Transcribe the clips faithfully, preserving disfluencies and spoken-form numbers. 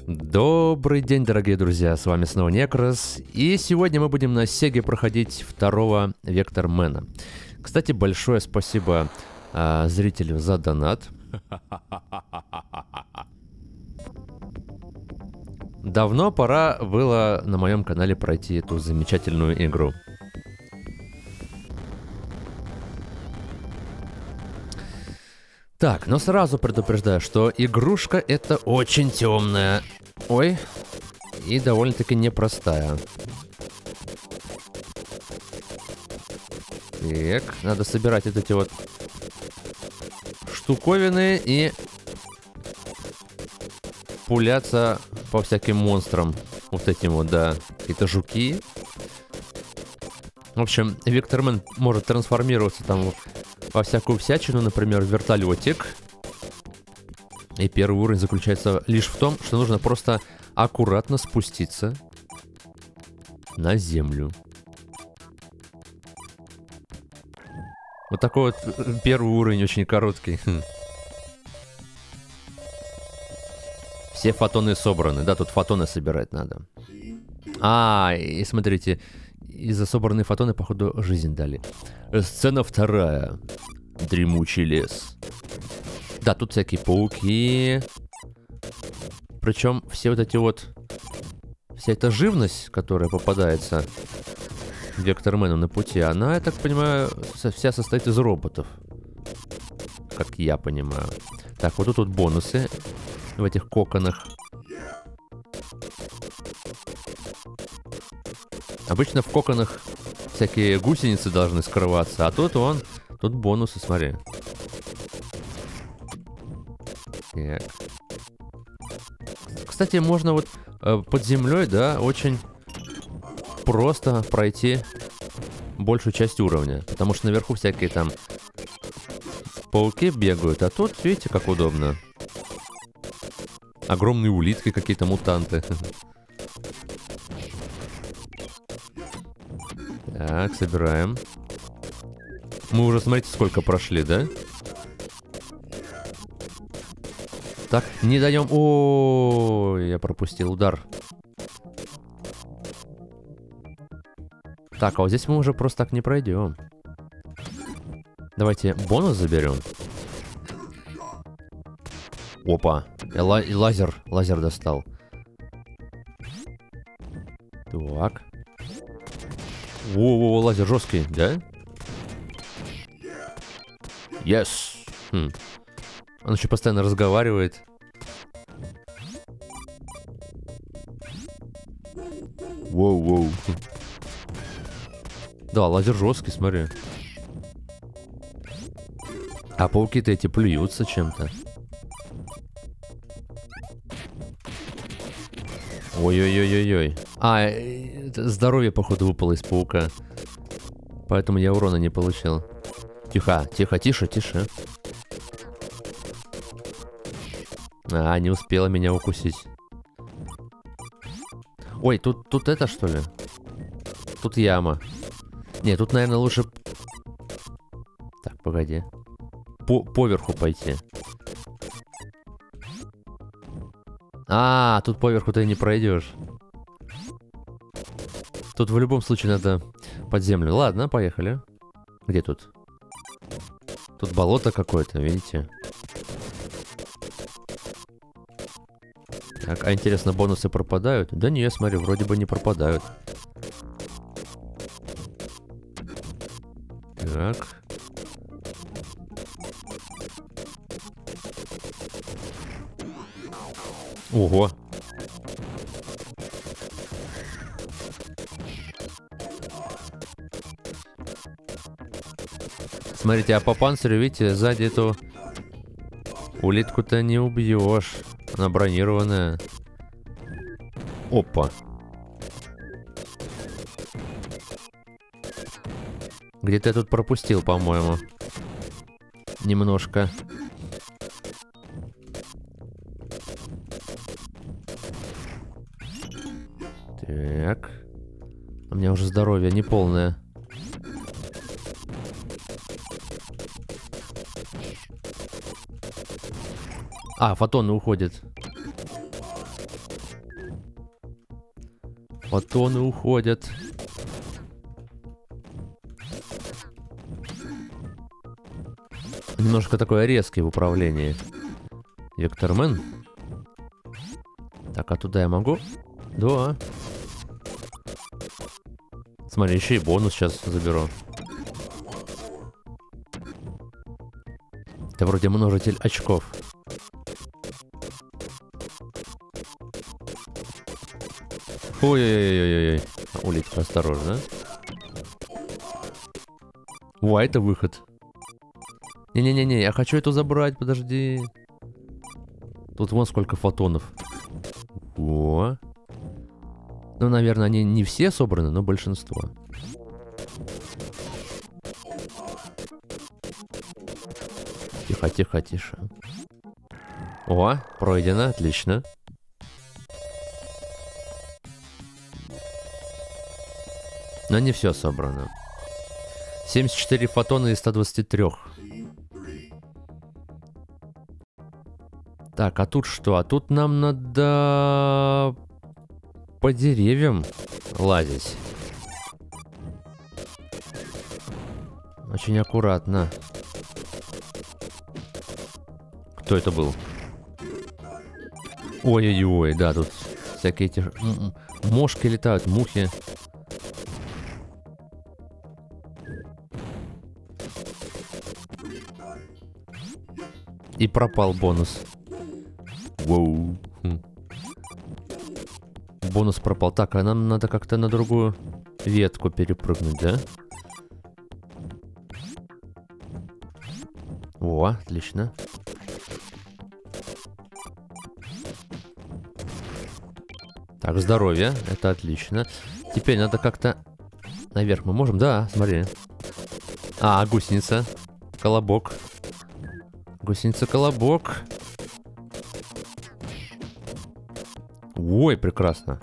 Добрый день, дорогие друзья, с вами снова Некрос, и сегодня мы будем на Сеге проходить второго Вектормена. Кстати, большое спасибо а, зрителю за донат. Давно пора было на моем канале пройти эту замечательную игру. Так, но сразу предупреждаю, что игрушка это очень темная. Ой, и довольно-таки непростая. Так, надо собирать вот эти вот штуковины и пуляться по всяким монстрам. Вот этим вот, да, какие-то жуки. В общем, Вектормен может трансформироваться там во всякую всячину, например, в вертолетик. И первый уровень заключается лишь в том, что нужно просто аккуратно спуститься на землю. Вот такой вот первый уровень, очень короткий. Все фотоны собраны. Да, тут фотоны собирать надо. А, и смотрите, и за собранные фотоны, походу, жизнь дали. Сцена вторая. Дремучий лес. Да, тут всякие пауки. Причем все вот эти вот... Вся эта живность, которая попадается Вектормену на пути, она, я так понимаю, вся состоит из роботов. Как я понимаю. Так, вот тут вот бонусы в этих коконах. Обычно в коконах всякие гусеницы должны скрываться, а тут он... Тут бонусы, смотри. Так. Кстати, можно вот э, под землей, да, очень просто пройти большую часть уровня. Потому что наверху всякие там пауки бегают, а тут, видите, как удобно. Огромные улитки, какие-то мутанты. Так, собираем. Мы уже, смотрите, сколько прошли, да? Так, не даем... О, я пропустил удар. Так, а вот здесь мы уже просто так не пройдем. Давайте бонус заберем. Опа, я ла лазер, лазер достал. Так. Во-во-во, лазер жесткий, да? Yes. Хм. Он еще постоянно разговаривает. Воу-воу. Да, лазер жесткий, смотри. А пауки-то эти плюются чем-то. Ой-ой-ой-ой-ой. А, здоровье, походу, выпало из паука. Поэтому я урона не получил. Тихо, тихо, тише, тише. А, не успела меня укусить. Ой, тут, тут это, что ли? Тут яма. Не, тут, наверное, лучше... Так, погоди. По поверху пойти. А, тут поверху ты не пройдешь. Тут в любом случае надо под землю. Ладно, поехали. Где тут? Тут болото какое-то, видите? Так, а интересно, бонусы пропадают? Да не, смотри, вроде бы не пропадают. Так. Ого. Смотрите, а по панцирю, видите, сзади эту улитку-то не убьешь. Она бронированная. Опа. Где-то я тут пропустил, по-моему. Немножко. Так. У меня уже здоровье неполное. А, фотоны уходят. Фотоны уходят. Немножко такое резкое в управлении. Вектормен. Так, а туда я могу? Да. Смотри, еще и бонус сейчас заберу. Это вроде множитель очков. Ой-ой-ой-ой-ой. Улитка, осторожно. О, это выход. Не-не-не-не, я хочу эту забрать, подожди. Тут вон сколько фотонов. О. Ну, наверное, они не все собраны, но большинство. Тихо, тихо, тише. О, пройдено, отлично. Но не все собрано. семьдесят четыре фотона из ста двадцати трёх. Так, а тут что? А тут нам надо по деревьям лазить. Очень аккуратно. Кто это был? Ой-ой-ой, да, тут всякие эти мошки летают, мухи. И пропал бонус. Воу. Хм. Бонус пропал. Так, а нам надо как-то на другую ветку перепрыгнуть, да? О, отлично. Так, здоровье. Это отлично. Теперь надо как-то наверх. Мы можем? Да, смотри. А, гусеница. Колобок. Гусеница-колобок. Ой, прекрасно.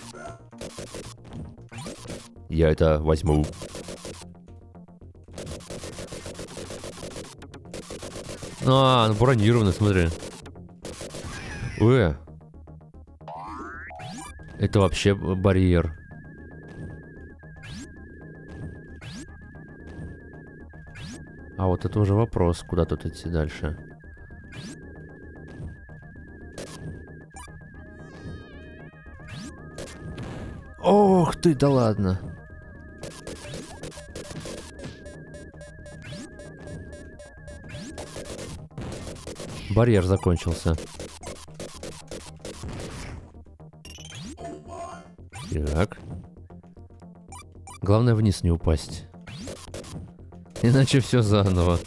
Я это возьму. А, ну бронированный, смотри. Ой. Это вообще барьер. А вот это уже вопрос, куда тут идти дальше. Ох ты, да ладно. Барьер закончился. Так. Главное вниз не упасть. Иначе все заново.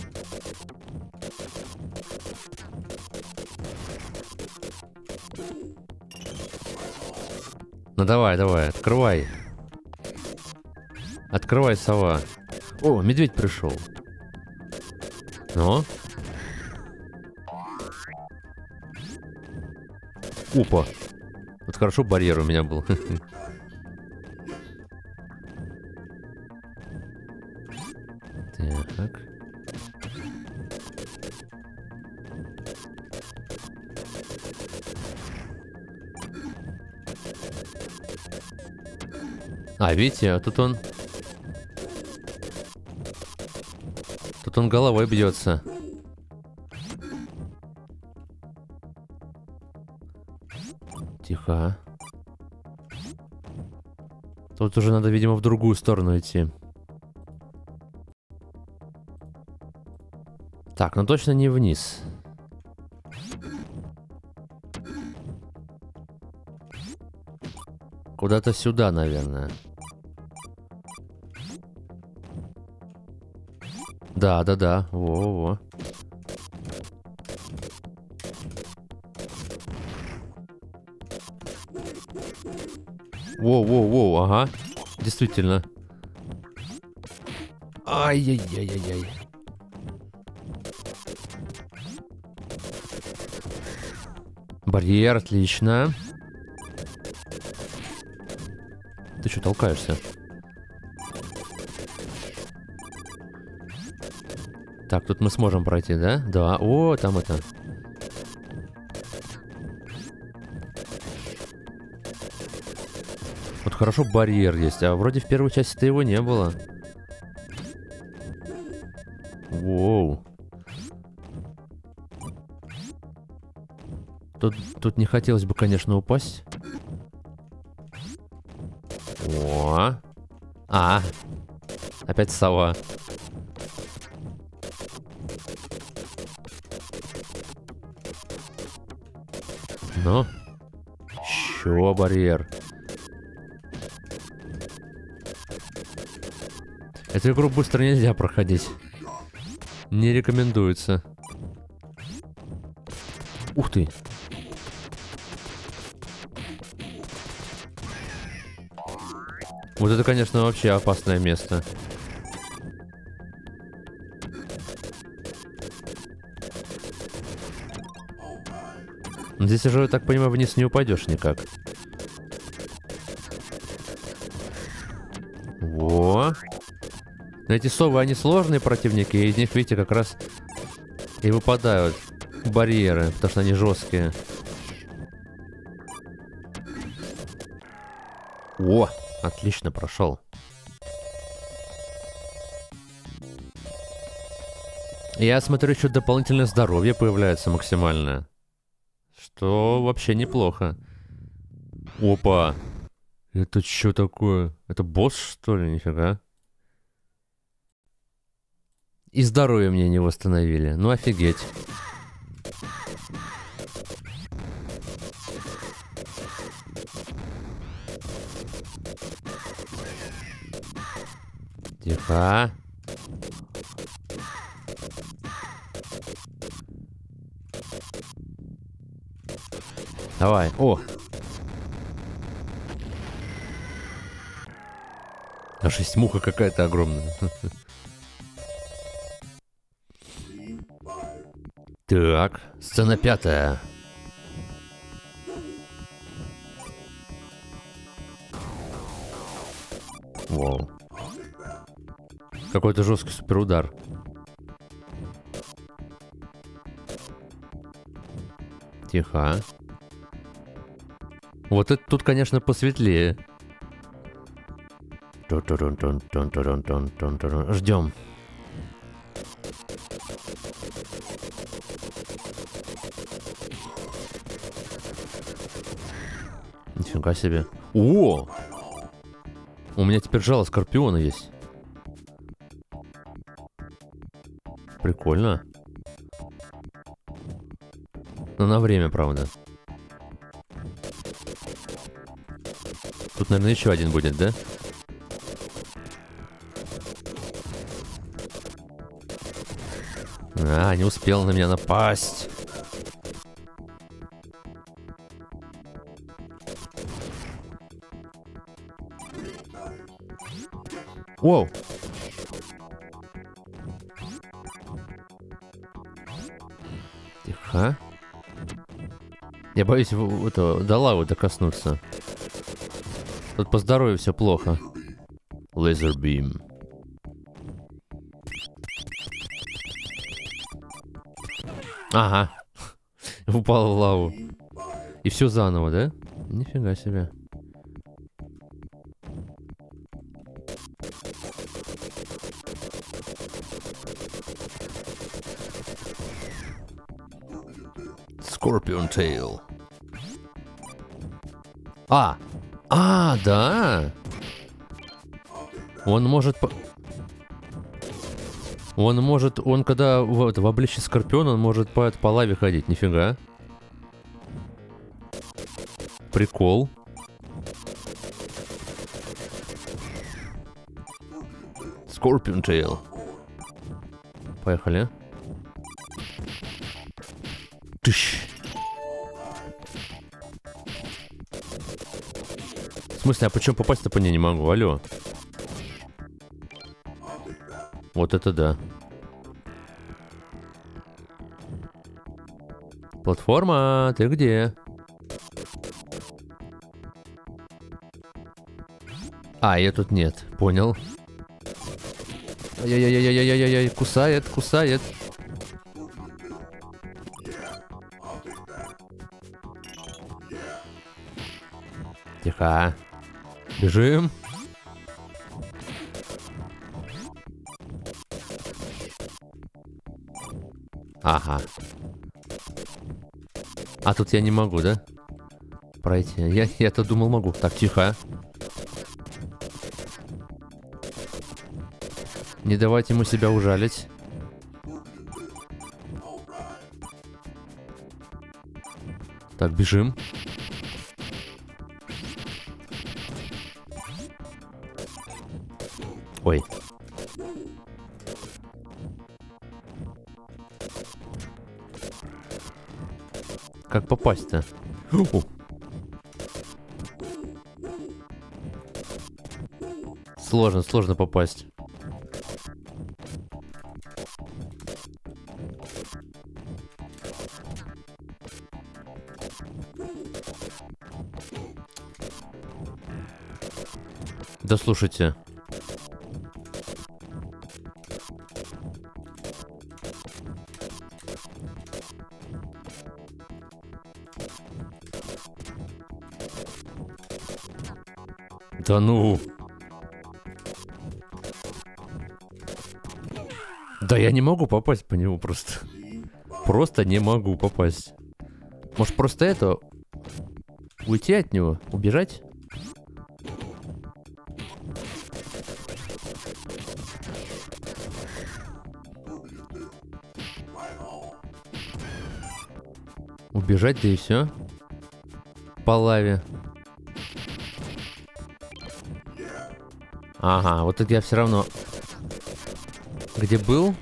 Ну давай, давай, открывай. Открывай, сова. О, медведь пришел. Ну? Опа. Вот хорошо барьер у меня был. Так. А, видите, а тут он... Тут он головой бьется. Тихо. Тут уже надо, видимо, в другую сторону идти. Так, ну точно не вниз. Куда-то сюда, наверное. Да, да, да. Во-во-во. Воу-воу-воу, ага. Действительно. Ай-яй-яй-яй-яй. Барьер, отлично. Ты что толкаешься? Так, тут мы сможем пройти, да? Да. О, там это. Хорошо, барьер есть, а вроде в первой части-то его не было. Воу. Тут, тут не хотелось бы, конечно, упасть. О. А. Опять сова. Ну. Еще барьер. Эту игру быстро нельзя проходить. Не рекомендуется. Ух ты. Вот это, конечно, вообще опасное место. Здесь уже, я так понимаю, вниз не упадешь никак. Во. Но эти совы, они сложные противники, и из них, видите, как раз и выпадают барьеры, потому что они жесткие. О, отлично прошел. Я смотрю, еще дополнительное здоровье появляется максимальное. Что вообще неплохо. Опа. Это что такое? Это босс, что ли? Нифига. И здоровье мне не восстановили. Ну офигеть. Тихо. Давай. О! Аж есть муха какая-то огромная. Так, сцена пятая. Вау. Какой-то жесткий суперудар. Тихо. Вот это тут, конечно, посветлее. Ждем. Нифига себе. О! У меня теперь жало скорпиона есть. Прикольно. Но на время, правда. Тут, наверное, еще один будет, да? А, не успел на меня напасть. Воу. Тихо. Я боюсь это, до лавы докоснуться. Тут по здоровью все плохо. Laser beam. Ага. Упал в лаву. И все заново, да? Нифига себе. Scorpion Tail. А! А, да! Он может... По... Он может... Он когда вот, в обличье Скорпиона, он может по, по лаве ходить. Нифига. Прикол. Scorpion Tail. Поехали. Тыщ. В смысле, а почему попасть-то по ней не могу? Алло. Вот это да. Платформа, ты где? А, ее тут нет. Понял. Ай-яй-яй-яй-яй-яй-яй, кусает, кусает. Тихо. Бежим. Ага. А тут я не могу, да? Пройти. Я, я-то думал могу. Так, тихо. Не давайте ему себя ужалить. Так, бежим. Ой. Как попасть-то? О. Сложно, сложно попасть. Да слушайте. Да ну. Да я не могу попасть по нему просто. Просто не могу попасть. Может просто это... Уйти от него? Убежать? Убежать, да и все. По лаве. Ага, вот это я все равно... Где был?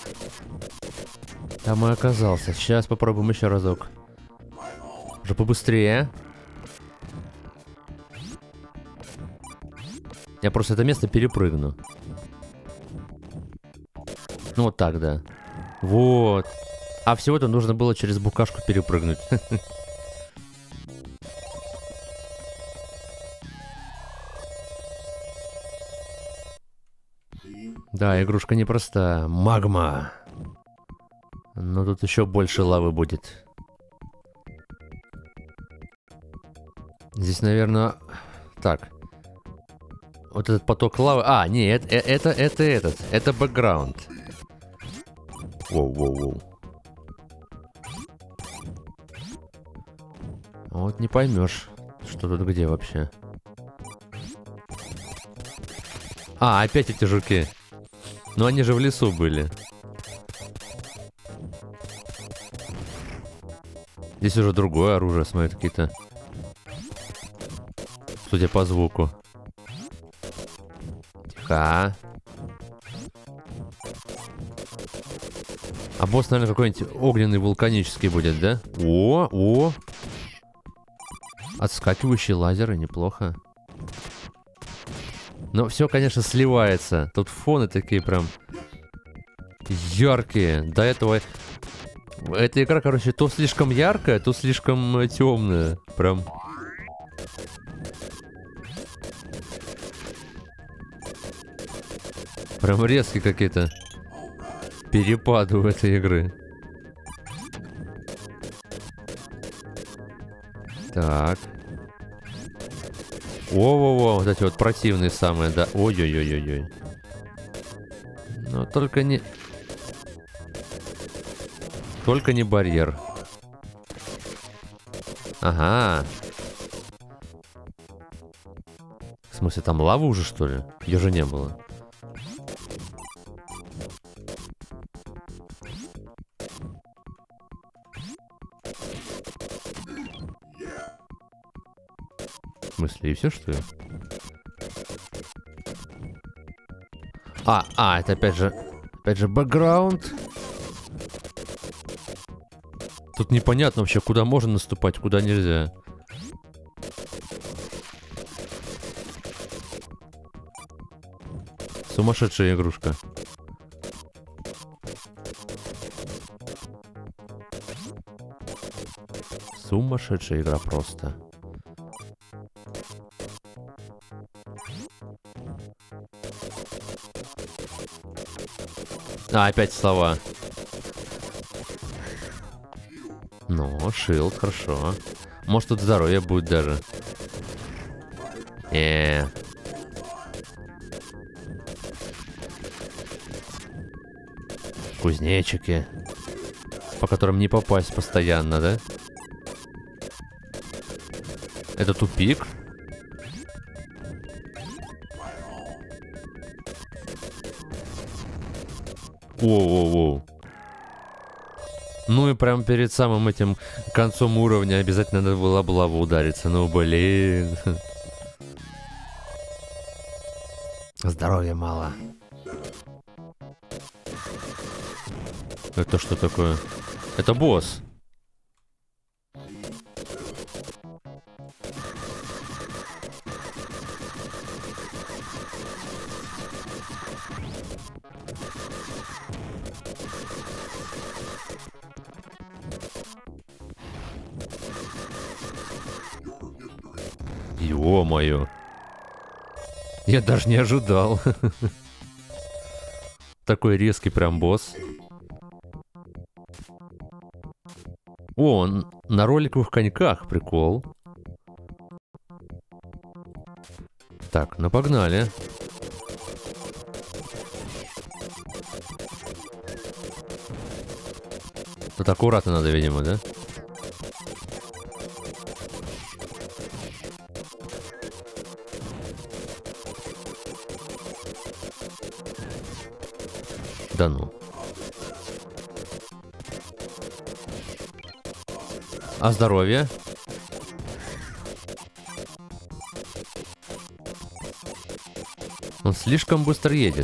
Там и оказался. Сейчас попробуем еще разок. Уже побыстрее. Я просто это место перепрыгну. Ну вот так, да. Вот. А всего-то нужно было через букашку перепрыгнуть. Да, игрушка непростая. Магма. Но тут еще больше лавы будет. Здесь, наверное... Так. Вот этот поток лавы... А, не, это, это, это этот. Это бэкграунд. Воу-воу-воу. Вот не поймешь, что тут где вообще. А, опять эти жуки. Но они же в лесу были. Здесь уже другое оружие, смотрят, какие-то. Судя по звуку. Тихо. А босс, наверное, какой-нибудь огненный вулканический будет, да? О, о! Отскакивающие лазеры, неплохо. Но все, конечно, сливается. Тут фоны такие прям яркие. До этого... Эта игра, короче, то слишком яркая, то слишком темная. Прям... Прям резкие какие-то перепады у этой игры. Так. Во-во-во, вот эти вот противные самые, да. Ой-ой-ой-ой-ой. Но только не... Только не барьер. Ага. В смысле, там лава уже, что ли? Ее же не было. В смысле, и все, что ли? А, а, это опять же... Опять же, бэкграунд. Тут непонятно вообще, куда можно наступать, куда нельзя. Сумасшедшая игрушка. Сумасшедшая игра просто. А, опять слова. Ну, шилд, хорошо. Может, тут здоровье будет даже. Э. Кузнечики, по которым не попасть постоянно, да? Это тупик? Воу-воу-воу. Ну и прям перед самым этим концом уровня обязательно надо было об лаву удариться. Ну блин. Здоровья мало. Это что такое? Это босс. Ё-моё. Я даже не ожидал. Такой резкий прям босс. О, он на роликовых коньках, прикол. Так, ну погнали. Тут аккуратно надо, видимо, да? Да ну. А здоровье? Он слишком быстро едет.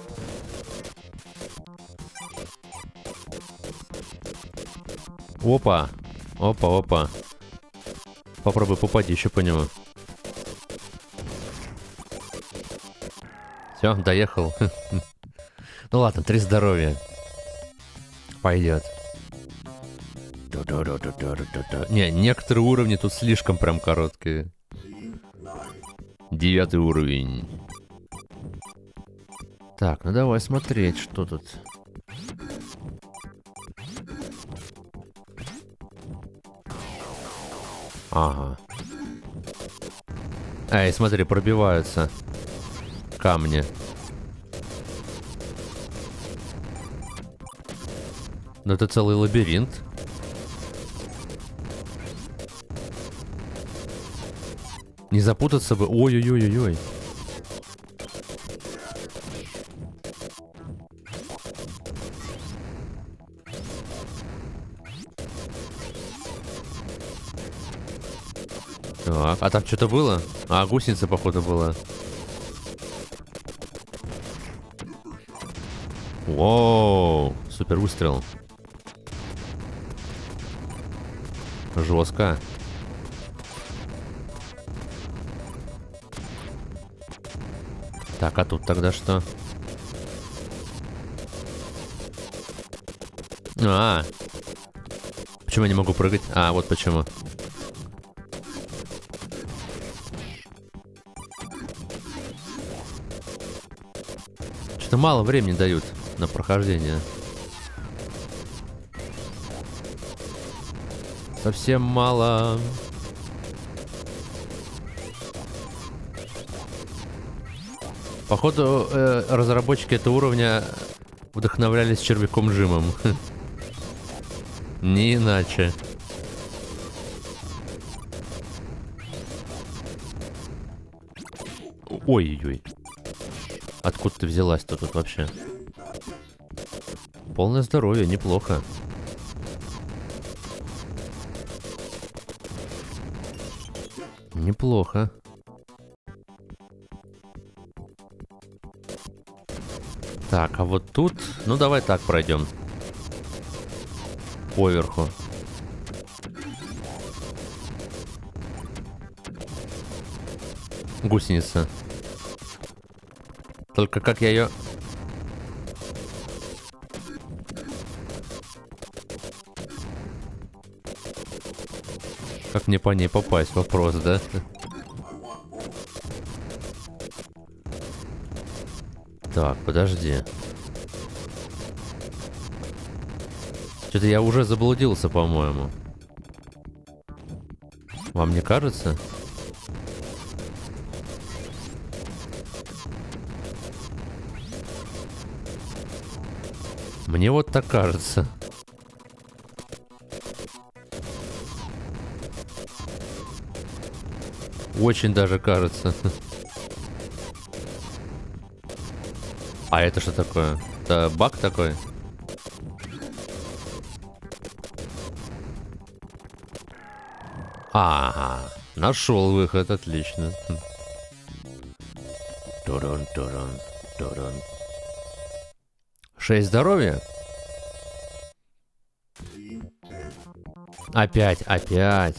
Опа. Опа, опа. Попробуй попади еще по нему. Все, доехал. Ну ладно, три здоровья. Пойдет. Не, некоторые уровни тут слишком прям короткие. Девятый уровень. Так, ну давай смотреть, что тут. Ага. Эй, смотри, пробиваются камни. Ну это целый лабиринт. Не запутаться бы. Ой-ой-ой-ой-ой. Так, а там что-то было? А, гусеница, походу, была. Воу, супер выстрел. Жестко. Так, а тут тогда что? А, почему я не могу прыгать? А, вот почему. Что-то мало времени дают на прохождение. Совсем мало. Походу, э, разработчики этого уровня вдохновлялись червяком Джимом. Не иначе. Ой-ой-ой. Откуда ты взялась-то тут вообще? Полное здоровье, неплохо. Неплохо. Так, а вот тут... Ну, давай так пройдем. Поверху. Гусеница. Только как я ее... Как мне по ней попасть? Вопрос, да? Так, подожди. Что-то я уже заблудился, по-моему. Вам не кажется? Мне вот так кажется. Очень даже кажется. А это что такое? Это баг такой? Ага, нашел выход, отлично. Турун, турун, турун. Шесть здоровья? Опять, опять.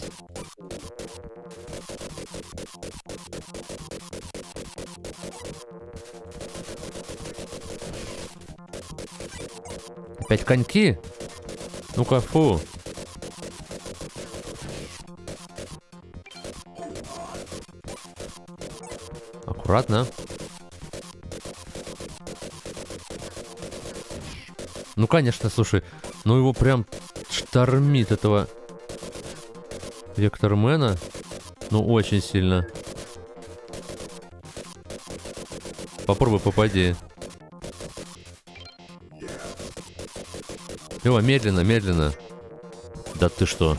Опять коньки? Ну-ка, фу. Аккуратно. Ну, конечно, слушай. Ну, его прям штормит, этого Вектормена. Ну, очень сильно. Попробуй попади. Его, медленно, медленно. Да ты что?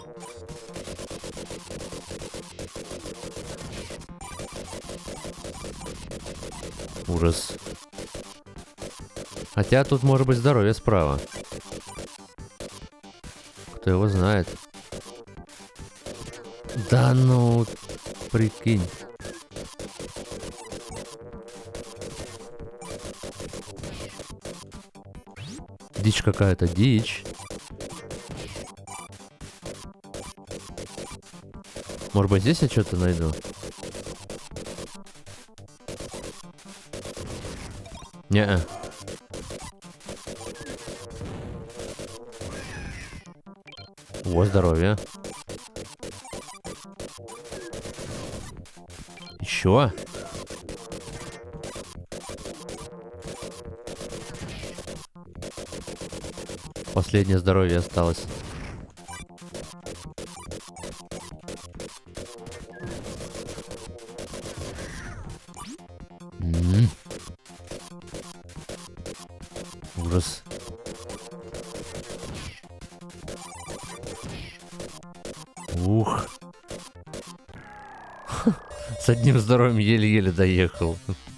Ужас. Хотя тут может быть здоровье справа. Кто его знает? Да ну, прикинь. Дичь какая-то, дичь. Может быть, здесь я что-то найду? Не-а. О, здоровье. Еще? Последнее здоровье осталось. М-м-м. Ужас. Ух. С одним здоровьем еле-еле доехал.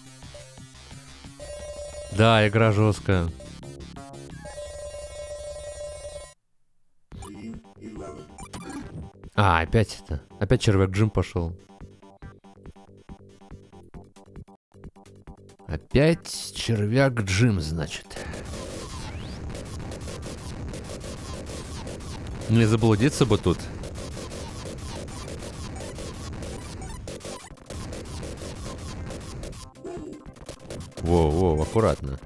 Да, игра жесткая. А, опять это. Опять червяк Джим пошел. Опять червяк Джим, значит. Не заблудиться бы тут. Воу-воу, аккуратно.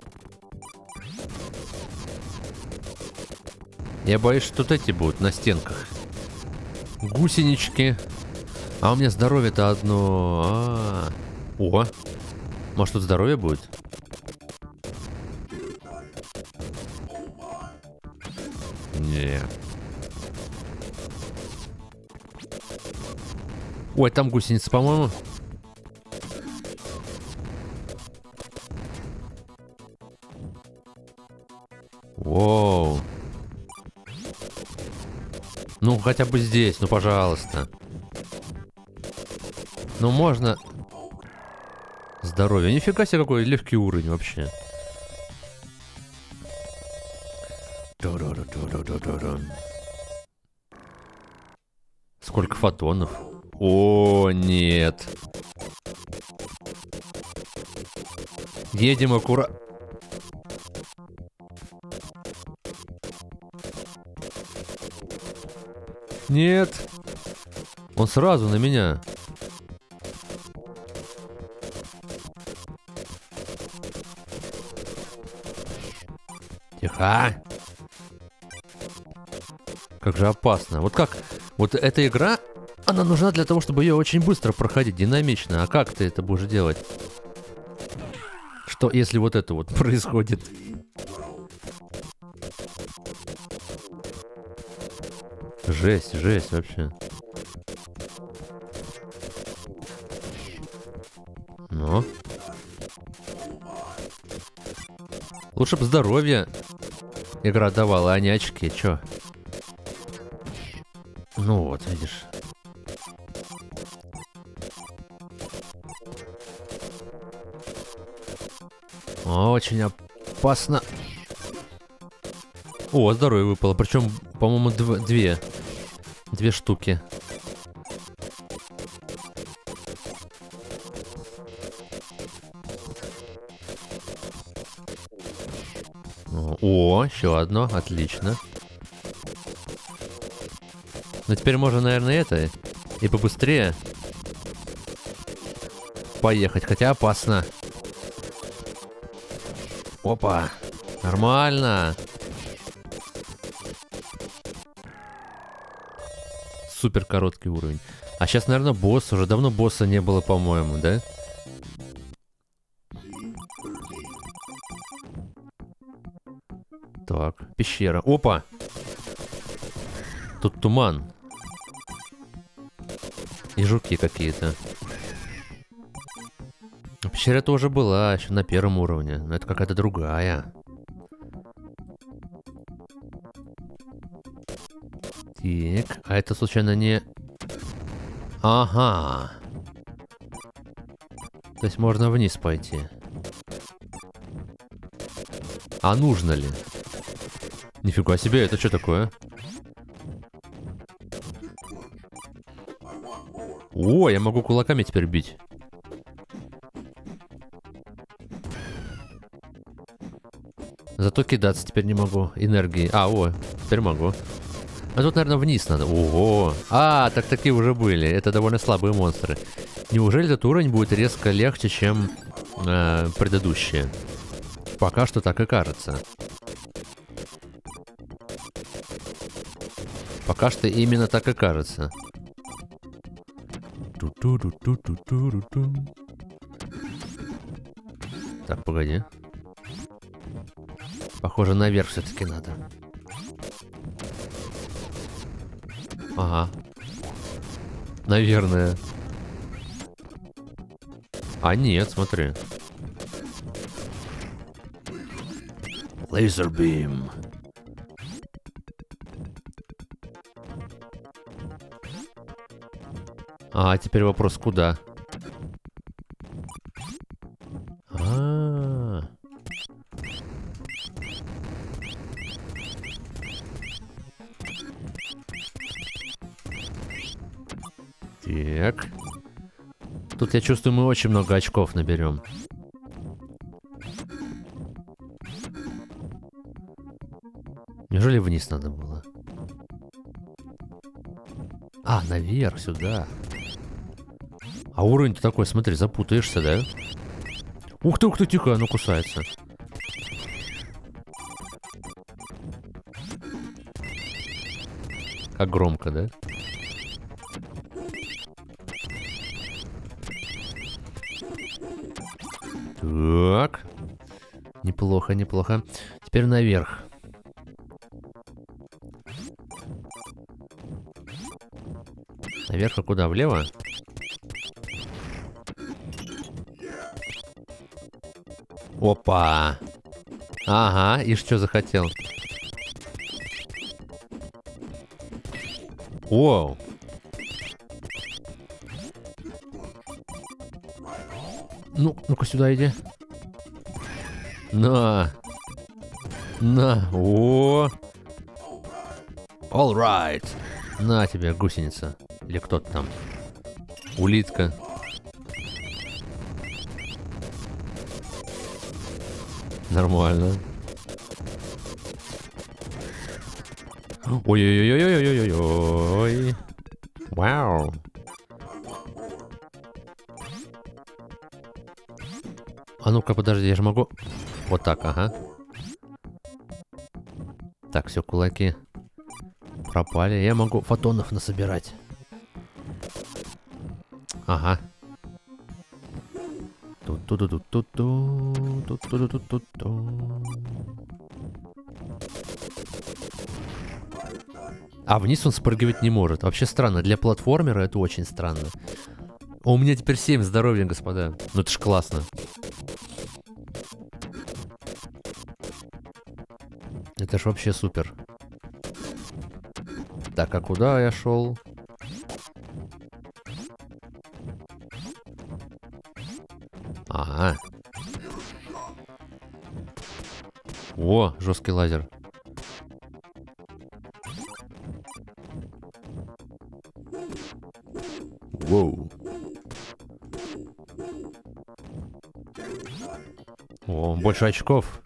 Я боюсь, что тут эти будут на стенках. Гусенички. А у меня здоровье-то одно. А-а-а. О, может тут здоровье будет? Не. Ой, там гусеница, по-моему. Воу. Ну, хотя бы здесь, ну, пожалуйста. Ну, можно... Здоровье. Нифига себе, какой легкий уровень вообще. Сколько фотонов. О, нет. Едем аккуратно. Нет. Он сразу на меня. Тихо. Как же опасно. Вот как... Вот эта игра, она нужна для того, чтобы ее очень быстро проходить, динамично. А как ты это будешь делать? Что, если вот это вот происходит? Жесть, жесть вообще. Ну. Лучше бы здоровье игра давала, а не очки. Чё? Ну вот, видишь. Очень опасно. О, здоровье выпало. Причем, по-моему, дв две. Две штуки. О, еще одно. Отлично. Ну, теперь можно, наверное, это. И побыстрее поехать. Хотя опасно. Опа. Нормально. Супер короткий уровень. А сейчас, наверное, босс. Уже давно босса не было, по-моему, да? Так, пещера. Опа! Тут туман. И жуки какие-то. Пещера тоже была еще на первом уровне. Но это какая-то другая. Так, а это случайно не... Ага. То есть можно вниз пойти. А нужно ли? Нифига себе, это что такое? О, я могу кулаками теперь бить. Зато кидаться теперь не могу. Энергии. А, о, теперь могу. А тут, наверное, вниз надо. Ого. А, так такие уже были. Это довольно слабые монстры. Неужели этот уровень будет резко легче, чем э, предыдущие? Пока что так и кажется. Пока что именно так и кажется. Так, погоди. Похоже, наверх все-таки надо. Ага. Наверное. А нет, смотри. Laser beam. А теперь вопрос, куда? А-а-а. Так. Тут, я чувствую, мы очень много очков наберем. Неужели вниз надо было? А, наверх, сюда. А уровень-то такой, смотри, запутаешься, да? Ух ты, ух ты, тихо, оно кусается. Как громко, да? Так. Неплохо, неплохо. Теперь наверх. Наверх, а куда? Влево? Опа! Ага, и что захотел? Воу! Ну, ну-ка сюда иди. На! На! О! All right! На тебе, гусеница. Или кто-то там. Улитка. Нормально. Ой-ой-ой-ой-ой-ой-ой-ой. Вау. А ну-ка, подожди, я же могу... Вот так, ага. Так, все, кулаки пропали. Я могу фотонов насобирать. Ага. А вниз он спрыгивать не может. Вообще странно. Для платформера это очень странно. А у меня теперь семь здоровья, господа. Ну это ж классно. Это ж вообще супер. Так, а куда я шел? Ага. О, жесткий лазер. Воу. О, больше очков.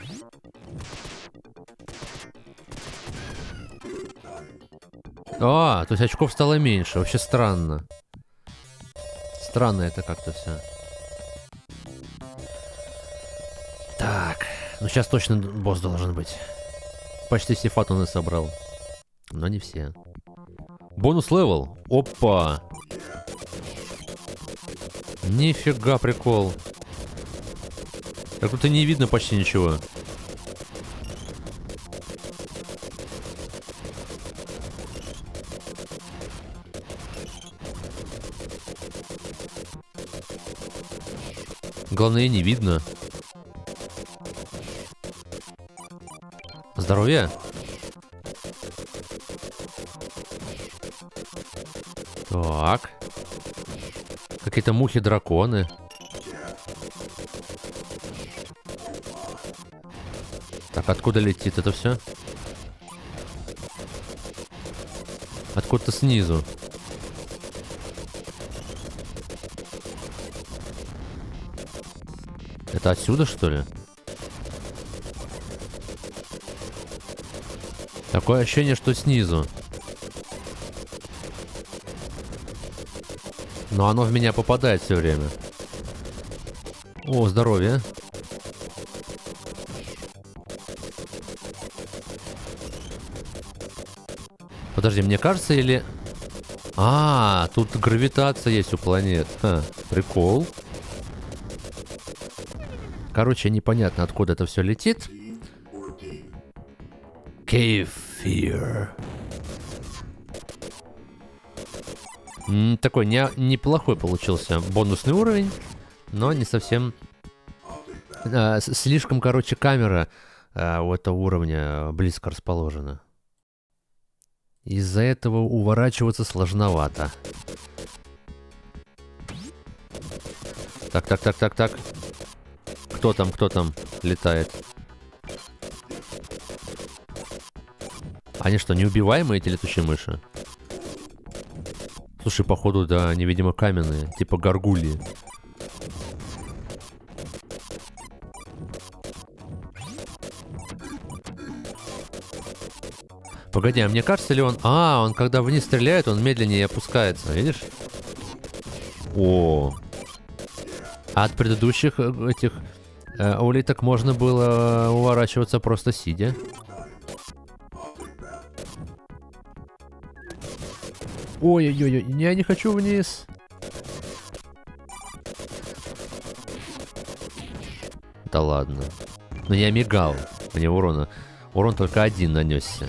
А, то есть очков стало меньше. Вообще странно. Странно это как-то все. Так. Ну сейчас точно босс должен быть. Почти все фатоны собрал. Но не все. Бонус левел. Опа. Нифига прикол. Как будто не видно почти ничего. Главное, не видно. Здоровье. Так. Какие-то мухи-драконы. Так, откуда летит это все? Откуда-то снизу. Это отсюда, что ли? Такое ощущение, что снизу. Но оно в меня попадает все время. О, здоровье. Подожди, мне кажется, или... А, тут гравитация есть у планет. Ха, прикол. Короче, непонятно, откуда это все летит. Cave Fear. М, такой не, неплохой получился бонусный уровень, но не совсем... А, с, слишком, короче, камера а, у этого уровня близко расположена. Из-за этого уворачиваться сложновато. Так, так, так, так, так. Кто там, кто там летает? Они что, неубиваемые, эти летучие мыши? Слушай, походу, да, они, видимо, каменные. Типа горгульи. Погоди, а мне кажется ли он... А, он когда вниз стреляет, он медленнее опускается, видишь? О. А от предыдущих этих э, улиток можно было уворачиваться просто сидя. Ой-ой-ой, я не хочу вниз. Да ладно. Но я мигал. Мне урона... Урон только один нанесся.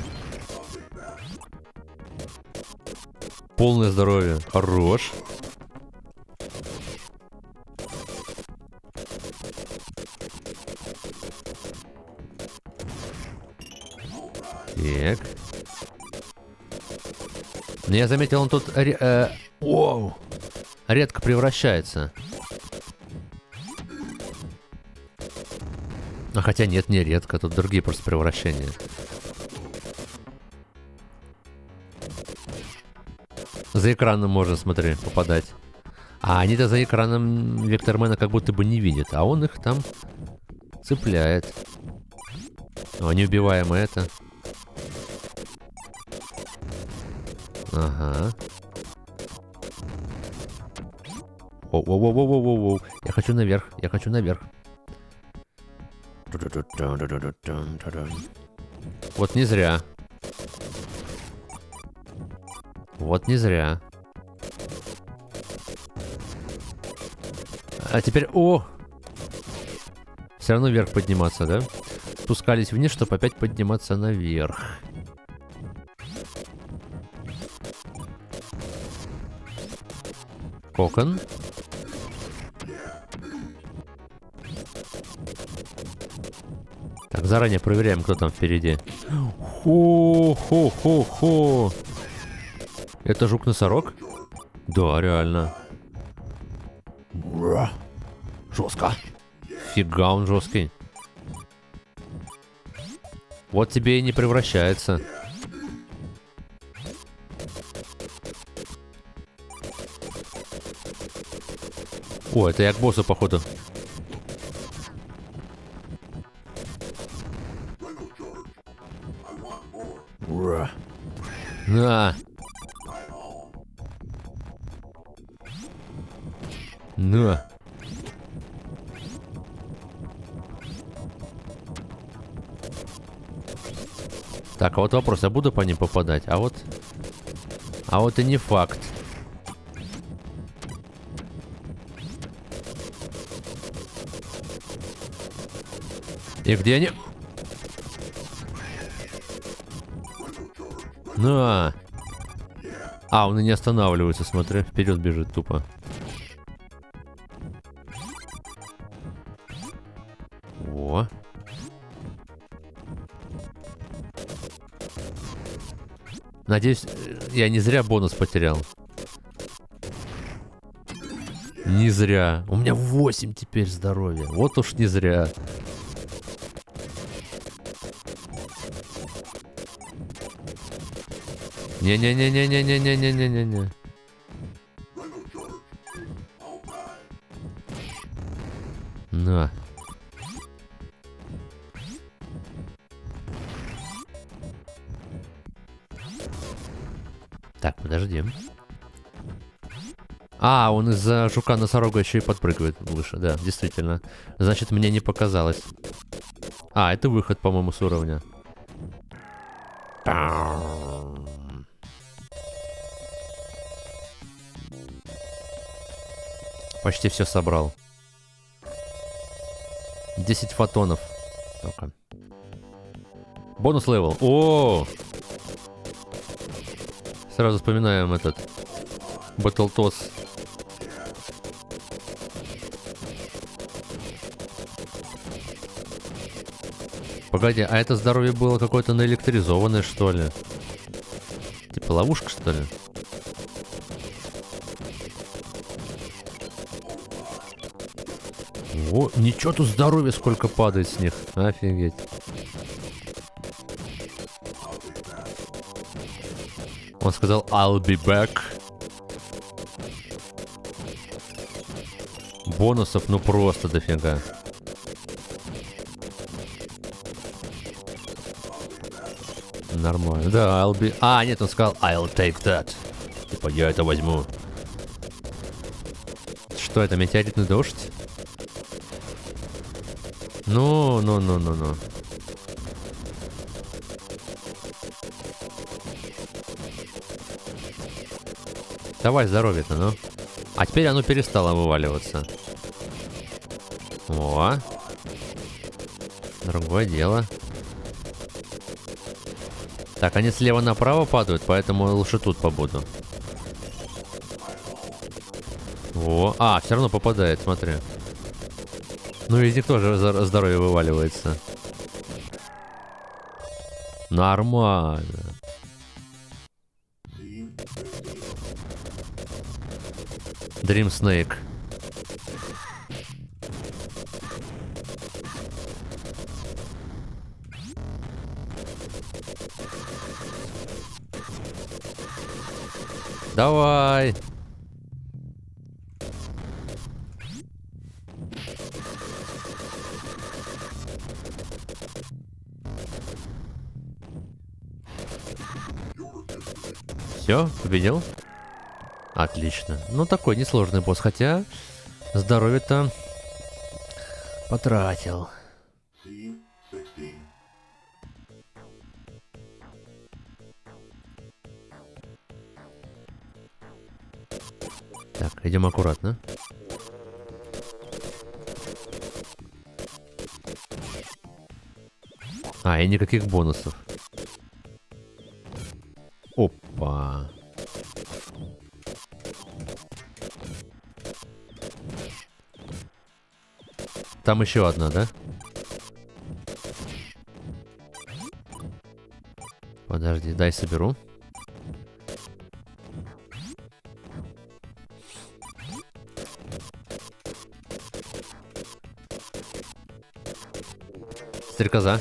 Полное здоровье. Хорош. Так. Но я заметил, он тут... Э, оу, редко превращается. А хотя нет, не редко. Тут другие просто превращения. За экраном можно, смотри, попадать. А они-то за экраном Вектормена как будто бы не видят. А он их там цепляет. О, неубиваемое это. Ага. Воу-воу-воу-воу-воу-воу. Я хочу наверх, я хочу наверх. Вот не зря. Вот не зря. А теперь... О! Все равно вверх подниматься, да? Спускались вниз, чтобы опять подниматься наверх. Кокон. Так, заранее проверяем, кто там впереди. Хо-хо-хо-хо. Это жук-носорог? Да, реально. Жестко. Фига он жесткий. Вот тебе и не превращается. О, это я к боссу, походу. На. На. Так, а вот вопрос, я буду по ним попадать? А вот... А вот и не факт. И где они? На. А, он и не останавливается, смотри. Вперед бежит тупо. О. Надеюсь, я не зря бонус потерял. Не зря. У меня восемь теперь здоровья. Вот уж не зря. Не-не-не-не-не-не-не-не-не-не. На. Так, подожди. А, он из-за жука-носорога еще и подпрыгивает выше. Да, действительно. Значит, мне не показалось. А, это выход, по-моему, с уровня. Почти все собрал. десять фотонов. Только. Бонус левел. О! Сразу вспоминаем этот Battletoads. Погоди, а это здоровье было какое-то наэлектризованное, что ли? Типа ловушка, что ли? О, ничего тут здоровья сколько падает с них. Офигеть. Он сказал I'll be back. Бонусов ну просто дофига. Нормально. Да, I'll be... А, нет, он сказал I'll take that. Типа я это возьму. Что это, метеоритный дождь? Ну, ну, ну, ну, ну. Давай здоровье-то, ну. А теперь оно перестало вываливаться. О. Другое дело. Так, они слева направо падают, поэтому лучше тут побуду. О, а, все равно попадает, смотри. Ну, из них тоже здоровье вываливается. Нормально. Dream Snake. Давай. Все, победил? Отлично. Ну, такой несложный босс, хотя здоровье-то потратил. Так, идем аккуратно. А, и никаких бонусов. Опа. Там еще одна, да? Подожди, дай соберу. Стрекоза.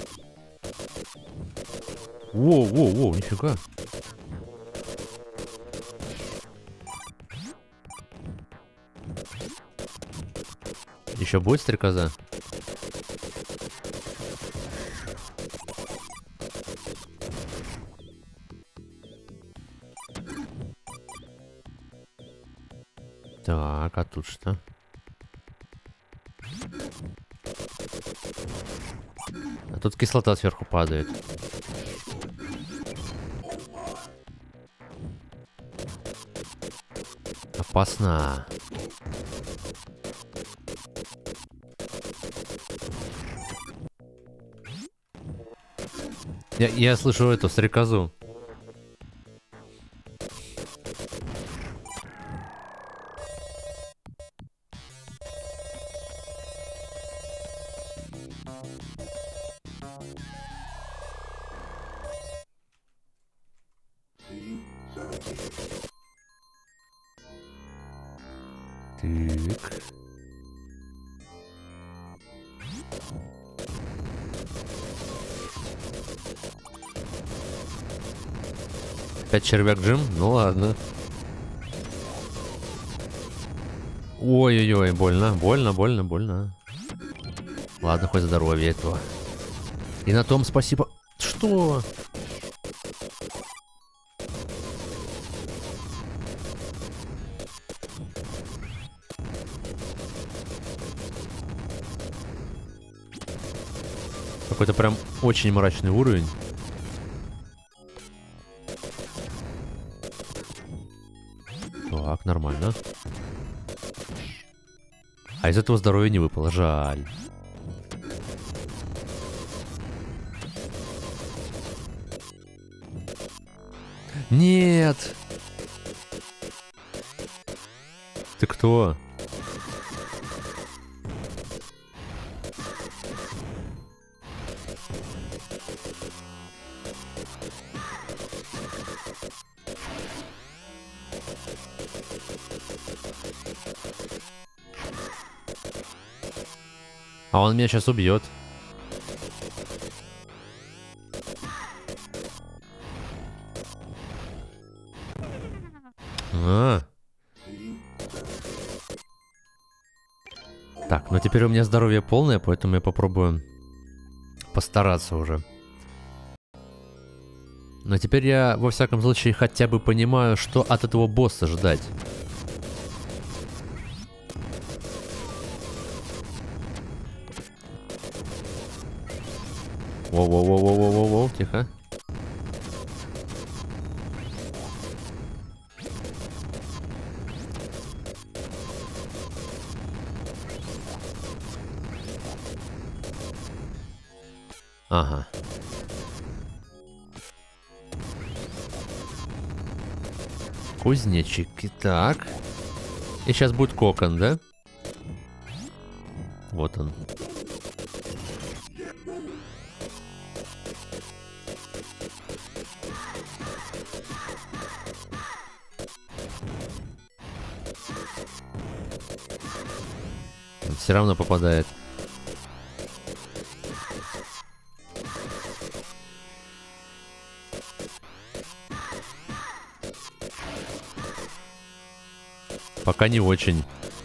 Воу, воу, воу, нифига. Еще будет стрекоза? Так, а тут что? А тут кислота сверху падает. Опасно. Я, я слышу эту стрекозу. Так. Опять червяк Джим? Ну ладно. Ой-ой-ой, больно, больно, больно, больно. Ладно, хоть здоровье этого. И на том спасибо. Что? Какой-то прям очень мрачный уровень. Так, нормально. А из этого здоровья не выпало, жаль. Нет! Ты кто? А он меня сейчас убьет. А. Так, ну теперь у меня здоровье полное, поэтому я попробую постараться уже. Но теперь я, во всяком случае, хотя бы понимаю, что от этого босса ждать. Воу-воу-воу-воу-воу-воу, тихо. Ага. Кузнечики, так. И сейчас будет кокон, да? Вот он. Все равно попадает. Пока не очень.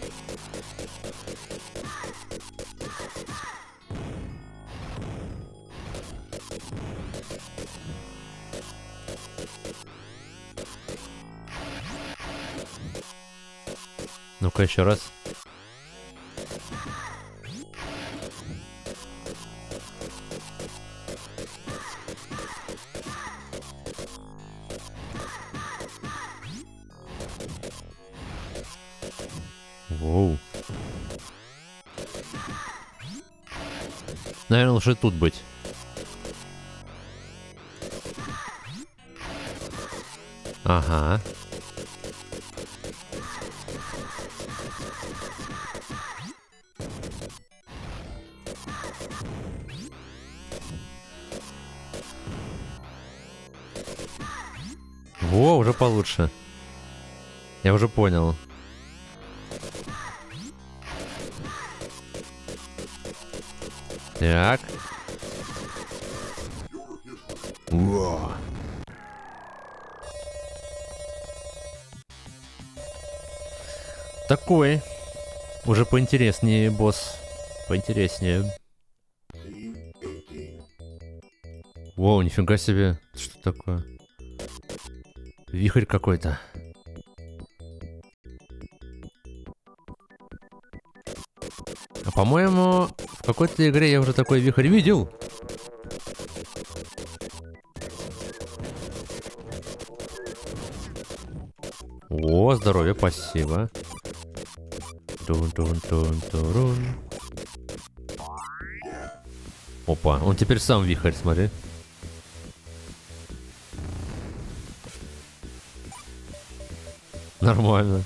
Ну-ка еще раз. Воу. Наверное, лучше тут быть. Ага. Во, уже получше. Я уже понял. Так. Во. Такой. Уже поинтереснее, босс. Поинтереснее. Воу, нифига себе. Что такое? Вихрь какой-то. А по-моему, в какой-то игре я уже такой вихрь видел. О, здоровье, спасибо. Тун-тун-тун-турун. Опа, он теперь сам вихрь, смотри. Нормально.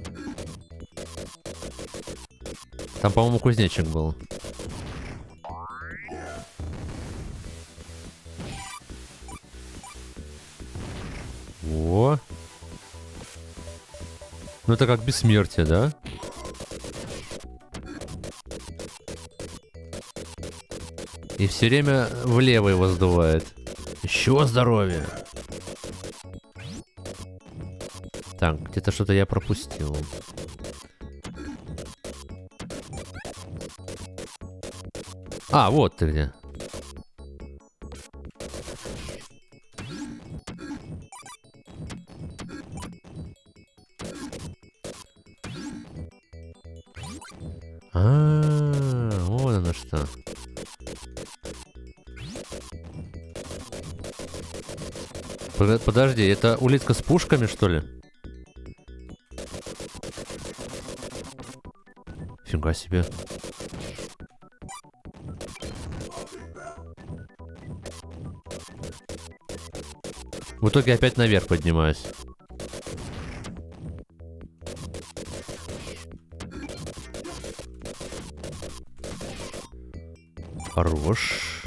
Там, по-моему, кузнечик был. О. Ну это как бессмертие, да? И все время влево его сдувает. Еще здоровье. Так, где-то что-то я пропустил. А, вот ты где. А, вот оно что. Подожди, это улитка с пушками, что ли? Фига себе. В итоге опять наверх поднимаюсь. Хорош.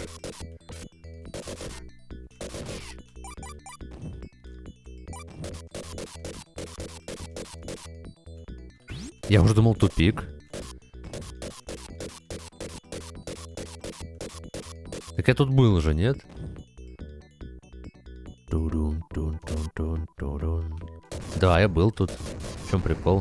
Я уже думал тупик. Так я тут был уже, нет? Да, я был тут. В чем прикол?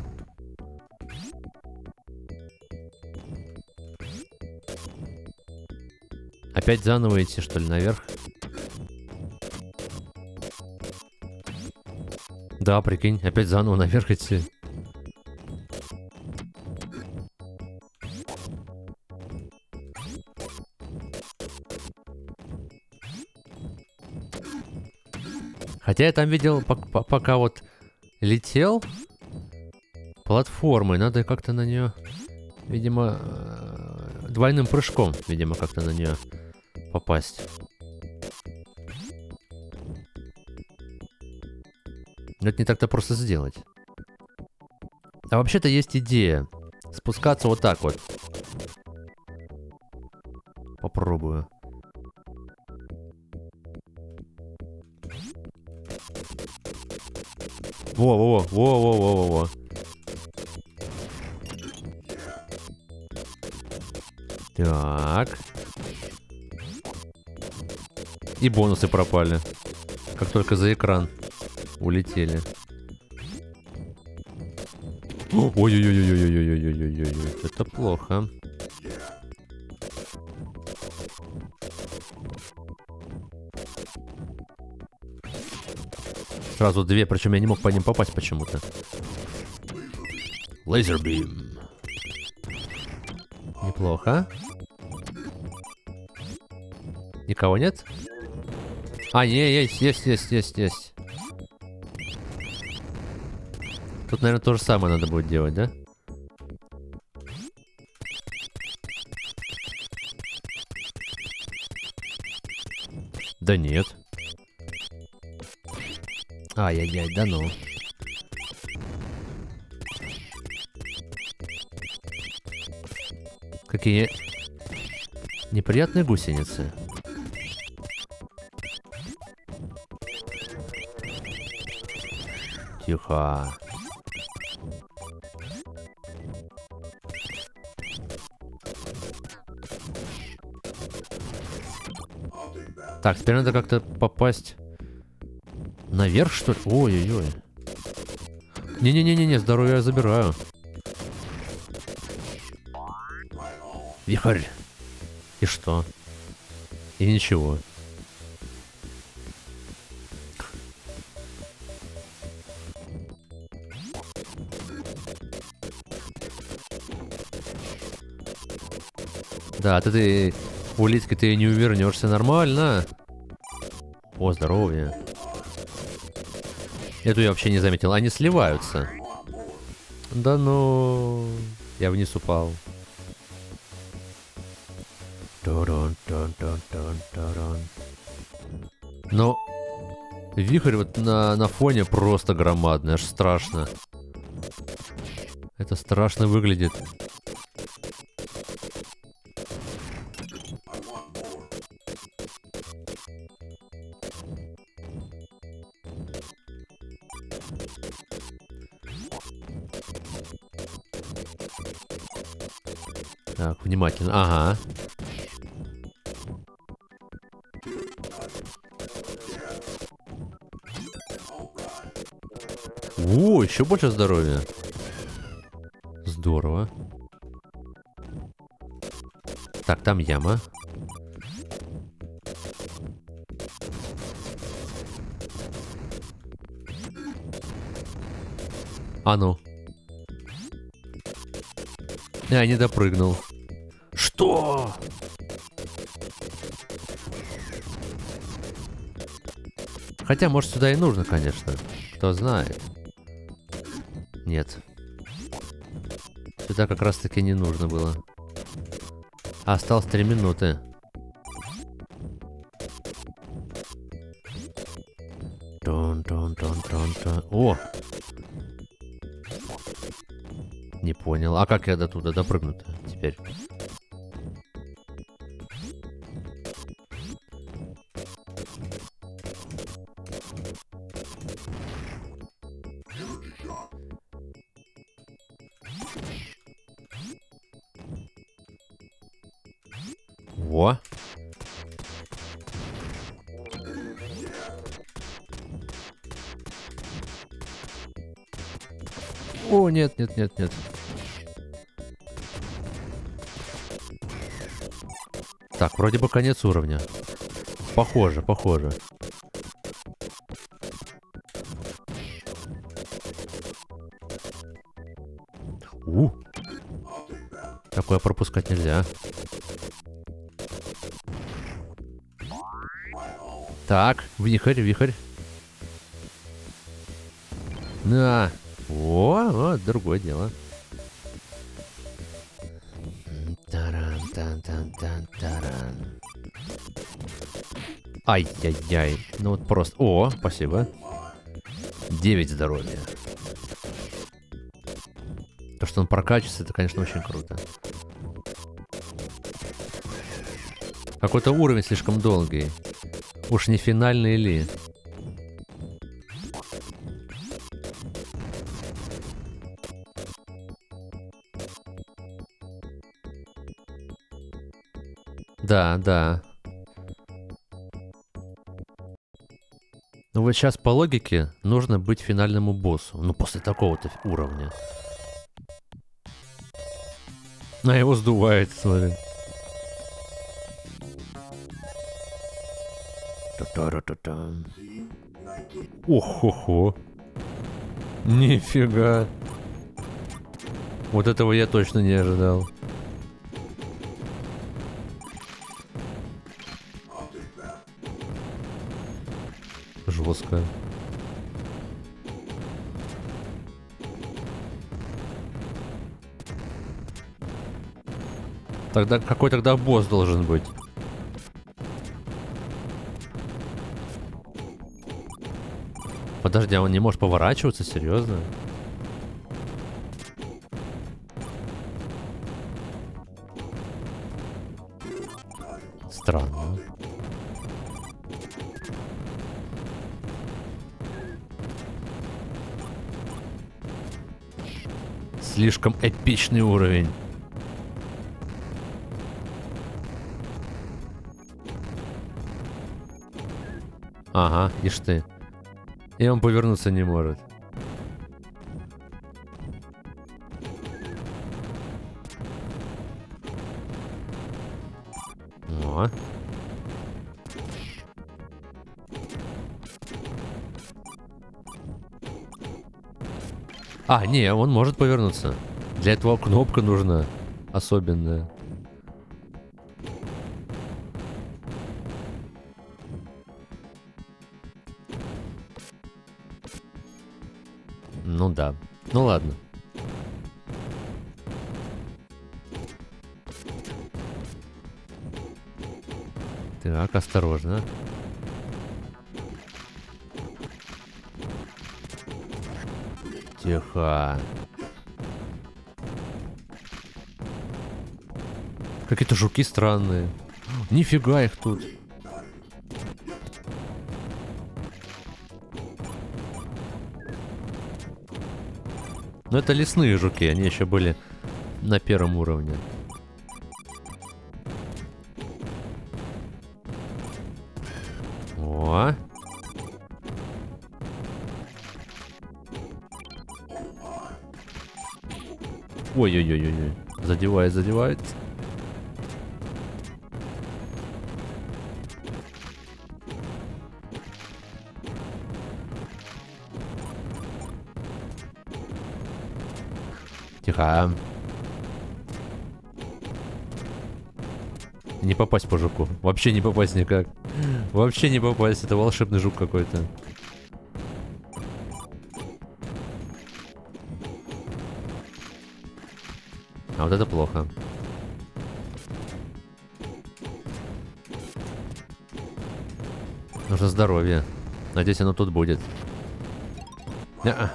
Опять заново идти, что ли, наверх? Да, прикинь, опять заново наверх идти. Хотя я там видел, пока вот летел платформой, надо как-то на нее, видимо, двойным прыжком, видимо, как-то на нее попасть. Но это не так-то просто сделать. А вообще-то есть идея спускаться вот так вот. Попробую. Во-во-во, во-во-во-во-во. Так. И бонусы пропали. Как только за экран улетели. Ой-ой-ой-ой-ой-ой-ой-ой-ой-ой-ой. Это плохо. Сразу две, причем я не мог по ним попасть почему-то. Лазербим. Неплохо. Никого нет? А, не, есть, есть, есть, есть, есть. Тут, наверное, то же самое надо будет делать, да? Да нет. Ай-яй-яй, да ну. Какие неприятные гусеницы. Тихо. Так, теперь надо как-то попасть наверх, что ли? Ой-ой-ой. Не-не-не-не, здоровье я забираю. Вихрь. И что? И ничего. Да, от этой улитки ты не увернешься нормально. О, здоровье. Эту я вообще не заметил. Они сливаются. Да ну... Я вниз упал. Но вихрь вот на, на фоне просто громадный, аж страшно. Это страшно выглядит. Так, внимательно. Ага. О, еще больше здоровья. Здорово. Так, там яма. А ну. Я не допрыгнул. Что? Хотя, может, сюда и нужно, конечно. Кто знает. Нет. Сюда как раз-таки не нужно было. Осталось три минуты. Тон-тон-тон-тон-тон. О! Не понял. А как я до туда допрыгну-то теперь? Во. О, нет, нет, нет, нет. Так, вроде бы конец уровня. Похоже, похоже. У. Такое пропускать нельзя. Так, вихрь, вихрь. На. О, вот, другое дело. Таран-тан-тан-тан-таран. Ай-яй-яй. Ну вот просто... О, спасибо. девять здоровья. То, что он прокачивается, это, конечно, очень круто. Какой-то уровень слишком долгий. Уж не финальный ли? Да, да. Ну вот сейчас по логике нужно быть финальному боссу. Ну после такого-то уровня. А его сдувает, смотри. Ох-хо-хо. Нифига. Вот этого я точно не ожидал. Жестко. Тогда какой тогда босс должен быть? Подожди, а он не может поворачиваться? Серьезно? Странно. Слишком эпичный уровень. Ага, ишь ты. И он повернуться не может. О. А, не, он может повернуться. Для этого кнопка нужна особенная. Ну да. Ну ладно. Так, осторожно. Тихо. Какие-то жуки странные. Нифига их тут. Но это лесные жуки, они еще были на первом уровне. О. Ой-ой-ой-ой. Задевает, задевает. Тихо. Не попасть по жуку. Вообще не попасть никак. Вообще не попасть. Это волшебный жук какой-то. А вот это плохо. Нужно здоровье. Надеюсь, оно тут будет. Не-а.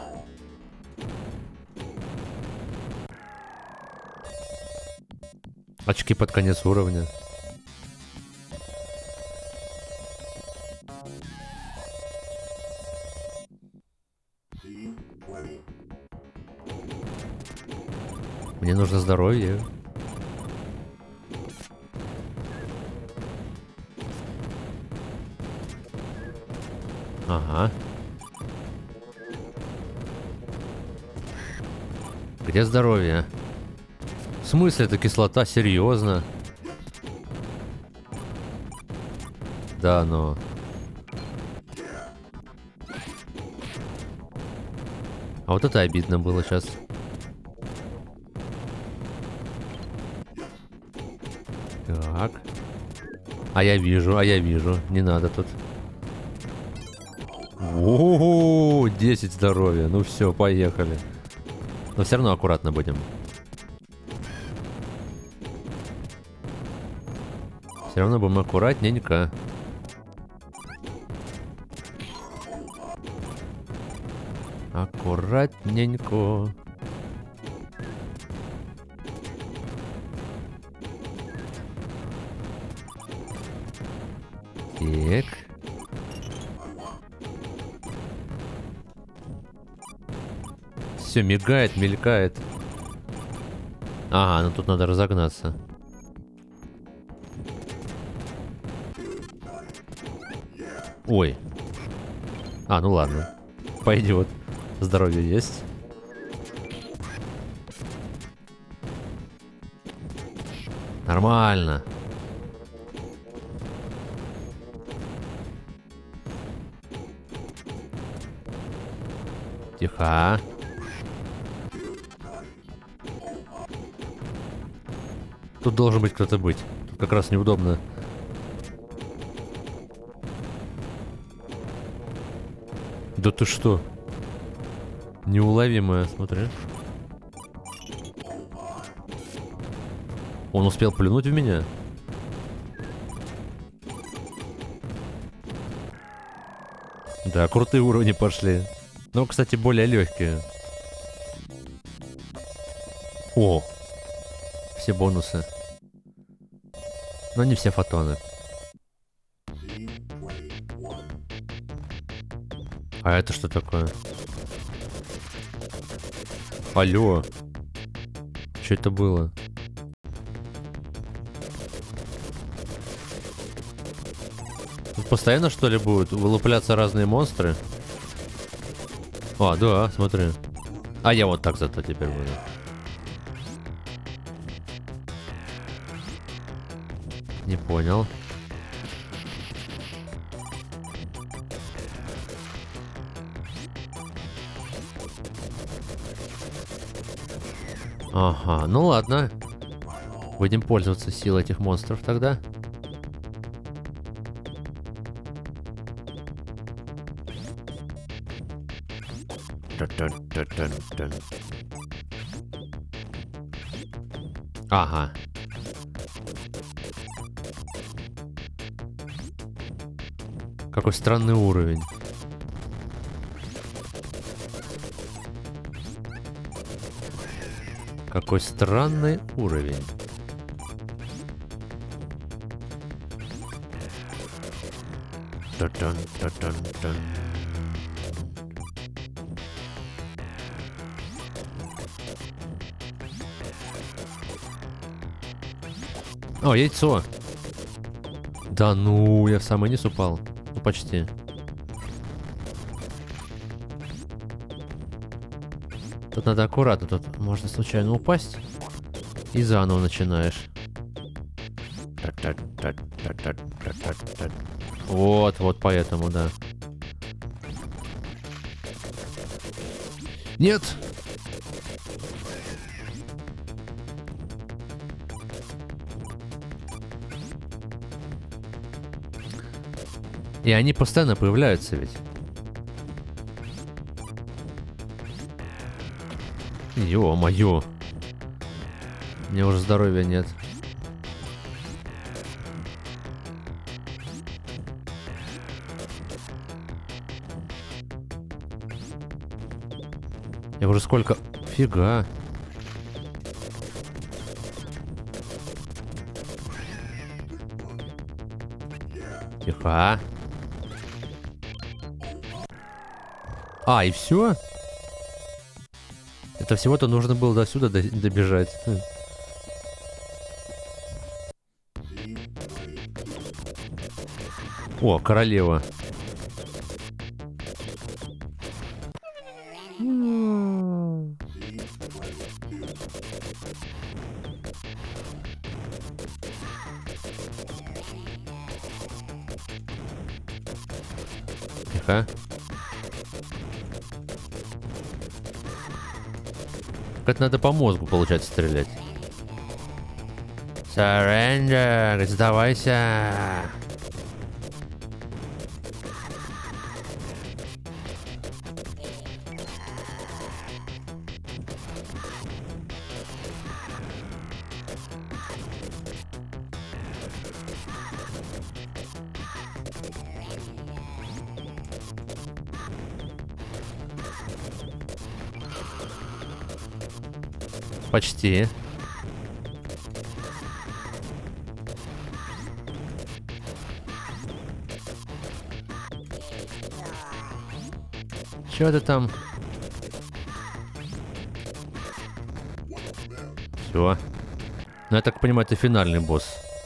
Очки под конец уровня. Мне нужно здоровье. Ага. Где здоровье? В смысле это кислота? Серьезно? Да, но... А вот это обидно было сейчас. Так. А я вижу, а я вижу. Не надо тут. О-о-о, десять здоровья. Ну все, поехали. Но все равно аккуратно будем. Все равно будем аккуратненько. Аккуратненько. Так. Все мигает, мелькает. Ага, ну тут надо разогнаться. Ой. А, ну ладно. Пойдет. Здоровье есть. Нормально. Тихо. Тут должен быть кто-то быть. Тут как раз неудобно. Да ты что? Неуловимая, смотри. Он успел плюнуть в меня? Да, крутые уровни пошли. Но, кстати, более легкие. О! Все бонусы. Но не все фотоны. А это что такое? Алло. что это было? Тут постоянно, что ли, будут вылупляться разные монстры? А, да, смотри. А я вот так зато теперь буду. Не понял. Ага, ну ладно. Будем пользоваться силой этих монстров тогда. Ага. Какой странный уровень. Какой странный уровень. Та-дан-та-дан-дан. О, яйцо. Да ну, я в самый низ упал. Ну, почти. Тут надо аккуратно, тут можно случайно упасть. И заново начинаешь. Вот, вот поэтому, да. Нет! И они постоянно появляются ведь. Ё-моё. У меня уже здоровья нет. Я уже сколько... Фига. Тихо. А, и все? Это всего-то нужно было до сюда добежать. О, королева. Тихо. Это надо по мозгу, получается, стрелять. Surrender, сдавайся. Почти. Чё ты там? Все. Ну, я так понимаю, это финальный босс.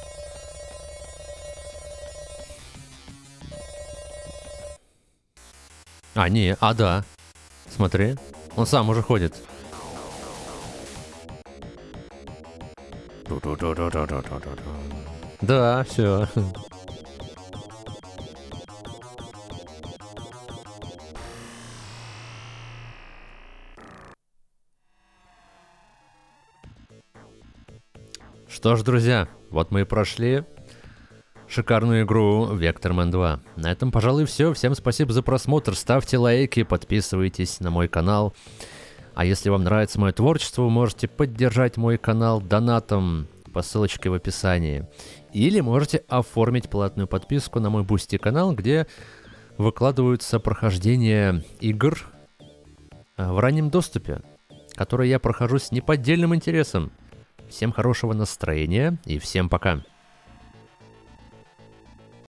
А, не, а да. Смотри, он сам уже ходит. Да, все. Что ж, друзья, вот мы и прошли шикарную игру Vectorman два. На этом, пожалуй, все. Всем спасибо за просмотр. Ставьте лайки, подписывайтесь на мой канал. А если вам нравится мое творчество, вы можете поддержать мой канал донатом по ссылочке в описании. Или можете оформить платную подписку на мой Boosty канал, где выкладываются прохождения игр в раннем доступе, которые я прохожу с неподдельным интересом. Всем хорошего настроения и всем пока.